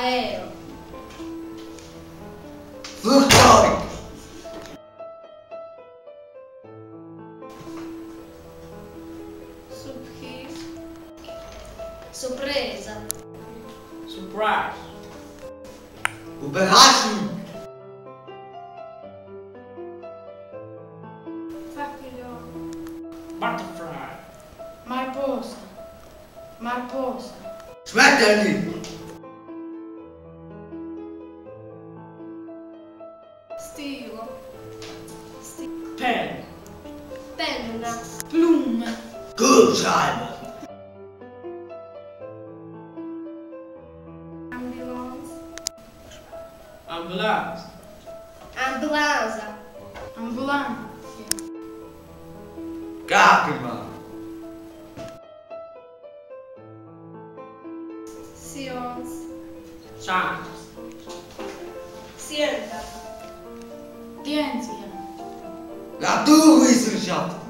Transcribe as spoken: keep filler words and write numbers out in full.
Aereo. Flugzeug. Surprise. Sorpresa. Surprise. Überraschung. Papillon. Butterfly. Mariposa. Mariposa. Schmetterling. Stilo. Sti- Pen. penna. Plum. Kugelschreiber. Ambulance. Ambulance. Ambulanza. Ambulância. Kakelmann. Science. Science. Scienza. Ciencia. Naturwissenschaft.